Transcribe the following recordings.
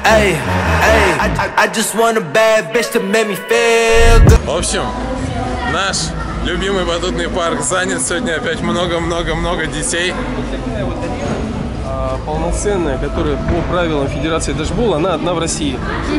Эй, I just want a bad bitch to make me feel good. В общем, наш любимый батутный парк занят. Сегодня опять много детей. Полноценная, которая по правилам Федерации Дэшбол, она одна в России.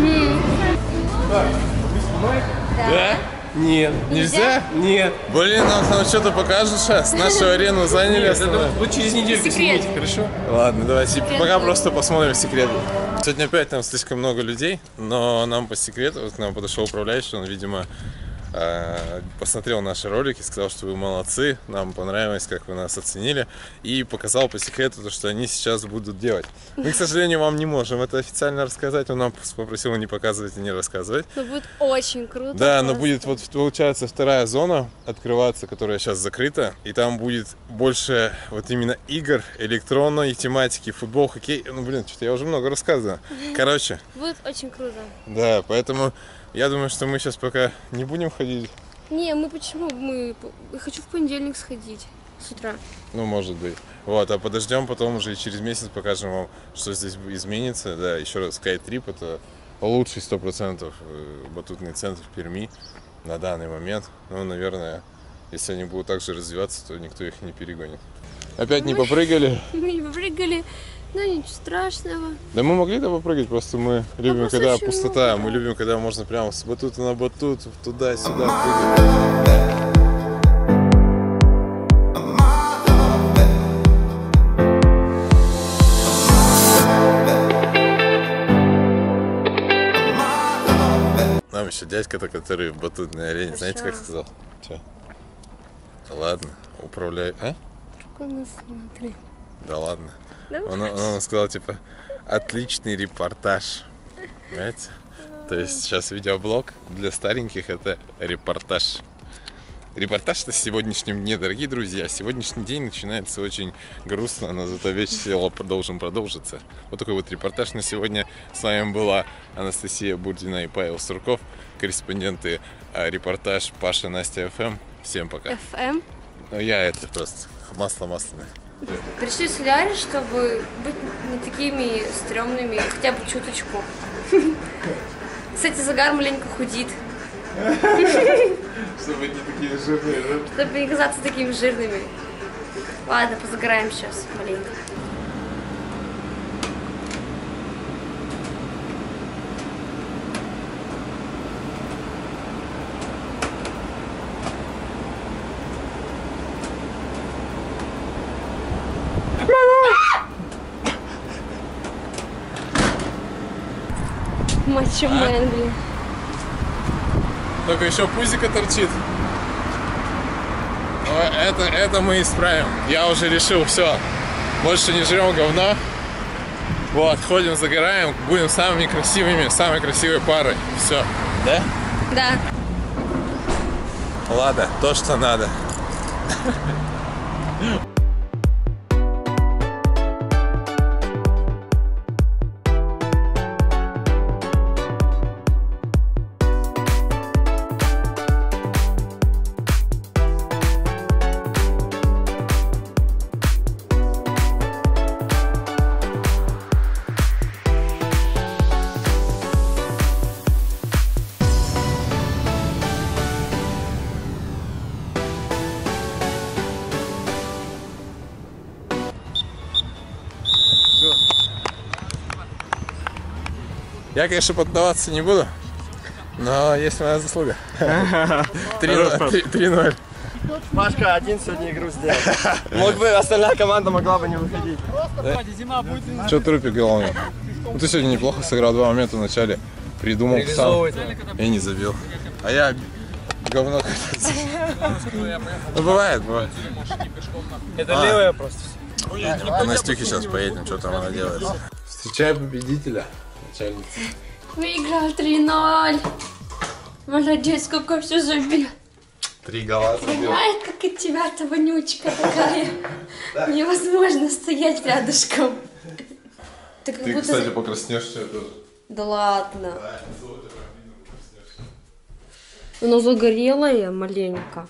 Да? Нет. Нельзя? Нет. Блин, нам что-то покажешь сейчас? Нашу арену заняли. Вот через недельку снимите, хорошо? Ладно, давайте пока просто посмотрим секреты. Сегодня опять там слишком много людей, но нам по секрету, вот к нам подошел управляющий, он, видимо, посмотрел наши ролики, сказал, что вы молодцы, нам понравилось, как вы нас оценили, и показал по секрету, то, что они сейчас будут делать. Мы, к сожалению, вам не можем это официально рассказать, он нам попросил не показывать и не рассказывать. Но будет очень круто. Да, но будет, вот получается, вторая зона открываться, которая сейчас закрыта, и там будет больше вот именно игр, электронной тематики, футбол, хоккей. Ну, блин, что-то я уже много рассказываю. Короче. Будет очень круто. Да, поэтому я думаю, что мы сейчас пока не будем ходить. Не, мы почему? Я хочу в понедельник сходить с утра. Ну, может быть. Вот, а подождем, потом уже через месяц покажем вам, что здесь изменится. Да, еще раз, SkyTrip — это лучший 100% батутный центр в Перми на данный момент. Ну, наверное, если они будут так же развиваться, то никто их не перегонит. Опять не попрыгали? Мы не попрыгали, но ничего страшного. Да мы могли да попрыгать, просто мы любим, когда пустота. Мы любим, когда можно прямо с батута на батут, туда-сюда прыгать. Нам еще дядька-то, который в батутной арене, знаете, как сказал? Че? Да ладно, управляй. А? Смотри. Да ладно. Да Он сказал, типа, отличный репортаж. Понимаете? То есть сейчас видеоблог для стареньких — это репортаж. Репортаж-то с сегодняшним дне, дорогие друзья. Сегодняшний день начинается очень грустно, но зато весело должен продолжиться. Вот такой вот репортаж на сегодня. С вами была Анастасия Бурдина и Павел Сурков, корреспонденты репортаж Паша, Настя, ФМ. Всем пока. ФМ? Ну, я это просто масло масляное. Пришли в солярий, чтобы быть не такими стрёмными, хотя бы чуточку. Кстати, загар маленько худит. Чтобы не такие жирные, да? Чтобы не казаться такими жирными. Ладно, позагораем сейчас маленько. Мачо-мен, блин. Только еще пузико торчит. Но это мы исправим. Я уже решил, все. Больше не жрем говно. Вот, ходим, загораем, будем самыми красивыми, самой красивой парой. Все. Да? Да. Ладно, то, что надо. Я, конечно, поддаваться не буду, но есть моя заслуга. 3-0. Пашка один сегодня игру сделал. Мог бы, остальная команда могла бы не выходить. Че трупик головный? Ну, ты сегодня неплохо сыграл, 2 момента в начале. Придумал сам и не забил. А я говно. Ну, бывает. Это левая просто. По Настюхе сейчас поедем, что там она делает. Встречаем победителя. Выиграл 3-0. Молодец, сколько все забил. 3 гола забил. Ай, как от тебя-то вонючка такая. Невозможно стоять рядышком. Ты, как будто... Кстати, покраснешь все тоже. Да ладно. Оно загорелое маленько.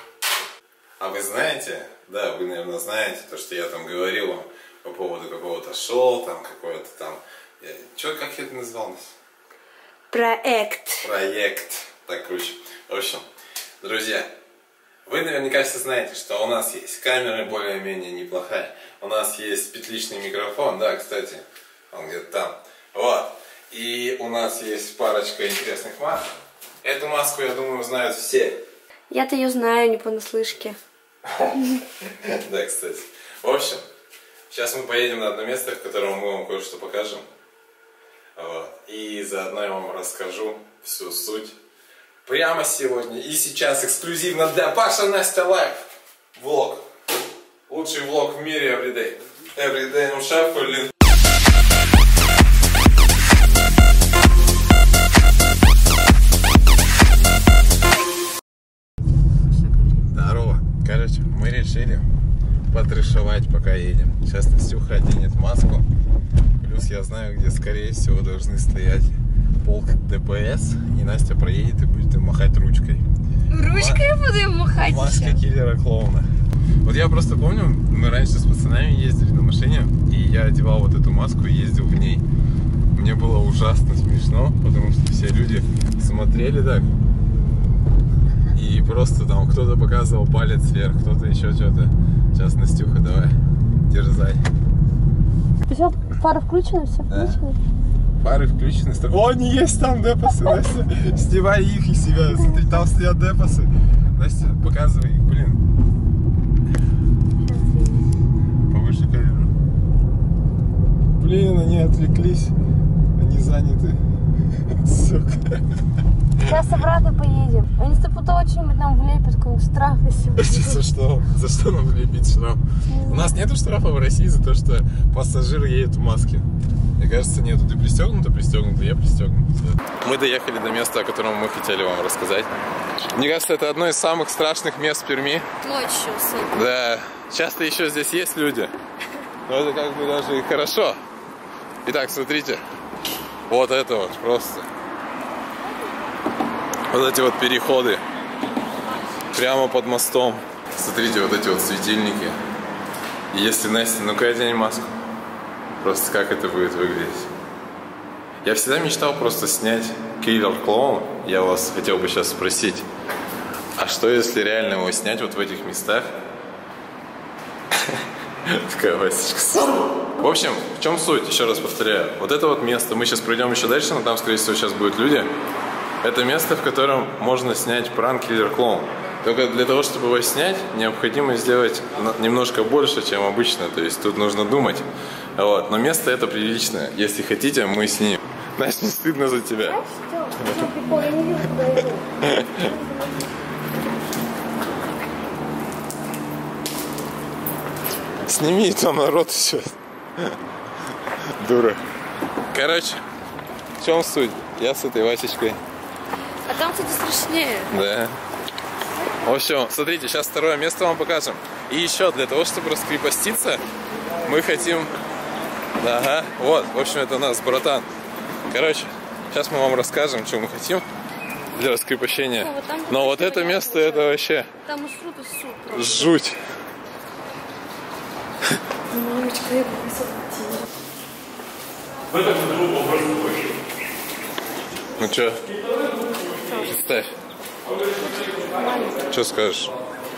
А вы знаете, да, вы, наверное, знаете, то, что я там говорил вам по поводу какого-то пошел, там какой-то там... как это называлось? Проект. Проект. Так, круче. В общем, друзья, вы наверняка все знаете, что у нас есть камера более-менее неплохая. У нас есть петличный микрофон, да, кстати, он где-то там. Вот. И у нас есть парочка интересных масок. Эту маску, я думаю, знают все. Я-то ее знаю, не понаслышке. Да, кстати. В общем, сейчас мы поедем на одно место, в котором мы вам кое-что покажем. Вот. И заодно я вам расскажу всю суть. Прямо сегодня и сейчас эксклюзивно для Паша Настя Лайф. Влог. Лучший влог в мире everyday. Everyday no shuffle. Здорово. Короче, мы решили потрешовать, пока едем. Сейчас Настюха оденет маску. Плюс я знаю, где, скорее всего, должны стоять полк ДПС. И Настя проедет и будет им махать ручкой. Ручкой я буду им махать. Маска киллера-клоуна. Вот я просто помню, мы раньше с пацанами ездили на машине, и я одевал вот эту маску и ездил в ней. Мне было ужасно смешно, потому что все люди смотрели так. И просто там кто-то показывал палец вверх, кто-то еще что-то. Сейчас, Настюха, давай, дерзай. Все, фары включены, все включено? Фары включены. О, они есть там депосы, Настя. Снимай их и себя. Смотри, там стоят депосы. Настя, показывай их, блин. Повыше камеру. Блин, они отвлеклись. Они заняты. Сука. Сейчас обратно поедем. Они стопудово что-нибудь нам влепят, какой-нибудь штраф и все. За что? За что нам влепить штраф? У нас нету штрафа в России за то, что пассажир едет в маске. Мне кажется, нету. Ты пристегнута, я пристегнут. Мы доехали до места, о котором мы хотели вам рассказать. Мне кажется, это одно из самых страшных мест в Перми. Точно. Да. Часто еще здесь есть люди. Но это как бы даже и хорошо. Итак, смотрите. Вот это вот просто. Вот эти вот переходы. Прямо под мостом. Смотрите, вот эти вот светильники. И если Настя, ну-ка одень маску. Просто как это будет выглядеть. Я всегда мечтал просто снять киллер-клоун. Я вас хотел бы сейчас спросить. А что если реально его снять вот в этих местах? Такая Васечка. В общем, в чем суть? Еще раз повторяю. Вот это вот место. Мы сейчас пройдем еще дальше, но там, скорее всего, сейчас будут люди. Это место, в котором можно снять пранк киллер-клоун. Только для того, чтобы его снять, необходимо сделать немножко больше, чем обычно. То есть тут нужно думать. Вот. Но место это приличное. Если хотите, мы снимем. Настя, не стыдно за тебя. Сними, там народ еще. Дура. Короче, в чем суть? Я с этой Васечкой. А там, кстати, страшнее. Да. В общем, смотрите, сейчас второе место вам покажем. И еще для того, чтобы раскрепоститься, мы хотим... Ага, вот, в общем, это у нас братан. Короче, сейчас мы вам расскажем, что мы хотим для раскрепощения. Но вот это место, это вообще... Там усрут и суд просто. Жуть. Мамочка, я Ну чё? Ставь. Что скажешь?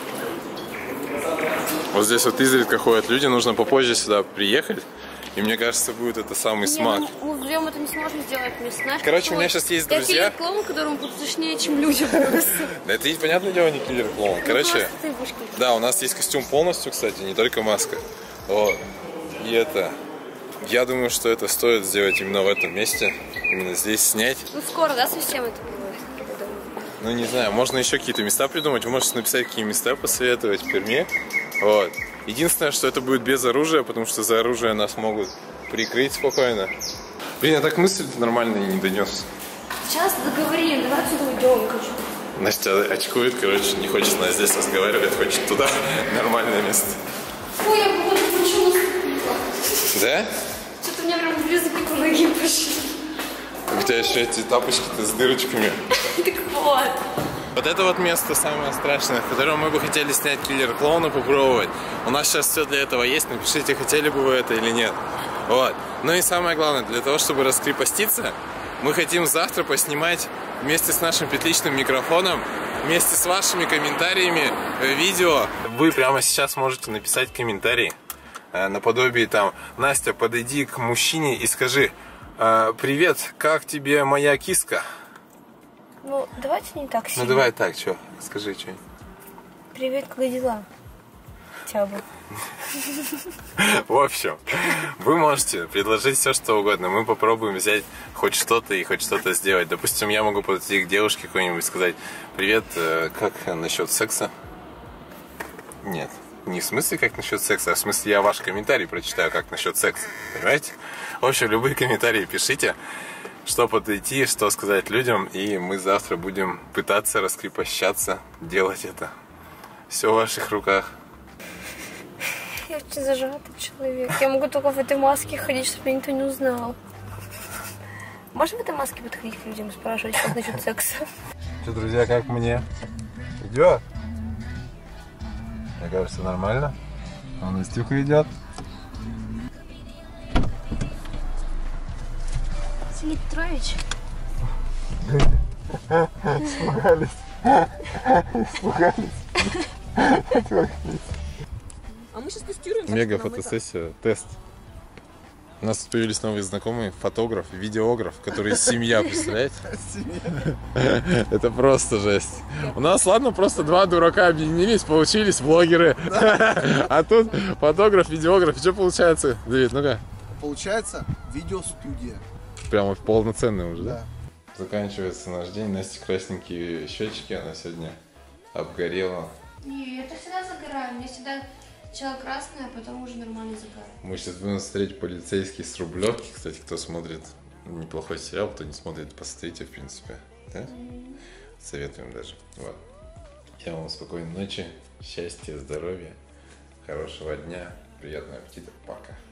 Вот здесь вот изредка ходят люди, нужно попозже сюда приехать. И мне кажется, будет это самый смак. Мы вдвоем это не сможем сделать вместе. Знаешь, короче, у меня сейчас есть друзья. Я киллер-клоун, которому будет страшнее, чем люди просто. Да это, понятное дело, не киллер-клоун. Короче, да, у нас есть костюм полностью, кстати, не только маска. Вот. И это... Я думаю, что это стоит сделать именно в этом месте. Именно здесь снять. Ну скоро, да, совсем это будет? Ну не знаю, можно еще какие-то места придумать. Вы можете написать, какие места посоветовать в Перми. Вот. Единственное, что это будет без оружия, потому что за оружие нас могут прикрыть спокойно. Блин, я так мысль нормально и не донес. Сейчас договорим, давай отсюда уйдем, хочу. Настя очкует, короче, не хочет нас здесь разговаривать, хочет туда. Нормальное место. Ой, я походу почему наступила. Да? Что-то у меня прям близко к ноги пошли. У тебя еще эти тапочки-то с дырочками. Так вот. Вот это вот место самое страшное, в котором мы бы хотели снять киллер-клоуна, попробовать. У нас сейчас все для этого есть. Напишите, хотели бы вы это или нет. Вот. Ну и самое главное, для того, чтобы раскрепоститься, мы хотим завтра поснимать вместе с нашим петличным микрофоном, вместе с вашими комментариями видео. Вы прямо сейчас можете написать комментарий наподобие там: Настя, подойди к мужчине и скажи: привет, как тебе моя киска? Ну, давайте не так сильно. Ну давай так, что? Скажи что-нибудь. Привет, как дела? Хотя бы. В общем, вы можете предложить все, что угодно. Мы попробуем взять хоть что-то и хоть что-то сделать. Допустим, я могу подойти к девушке какой-нибудь и сказать: привет, как насчет секса? Нет, не в смысле как насчет секса, а в смысле я ваш комментарий прочитаю, как насчет секса. Понимаете? В общем, любые комментарии пишите, что подойти, что сказать людям, и мы завтра будем пытаться раскрепощаться, делать это. Все в ваших руках. Я очень зажатый человек. Я могу только в этой маске ходить, чтобы меня никто не узнал. Можно в этой маске подходить к людям и спрашивать, как насчет секса? Что, друзья, как мне? Идет? Мне кажется, нормально. А Настюха идет. Василий Петрович. Испугались. А мы сейчас тестируем. Мега фотосессия, тест. У нас тут появились новые знакомые: фотограф, видеограф, который семья, представляете? Это просто жесть. У нас, ладно, просто два дурака объединились, получились блогеры. А тут фотограф, видеограф. Что получается, Давид, ну-ка? Получается видеостудия. Прямо полноценный уже, да? Да. Заканчивается наш день. Настя красненькие щечки, она сегодня обгорела. Не, я всегда загораю. Мне всегда сначала красное, а потом уже нормально загораю. Мы сейчас будем смотреть «Полицейский с Рублевки». Кстати, кто смотрит, неплохой сериал, кто не смотрит, посмотрите, в принципе. Да? Советуем даже. Вот. Я вам спокойной ночи, счастья, здоровья, хорошего дня, приятного аппетита. Пока.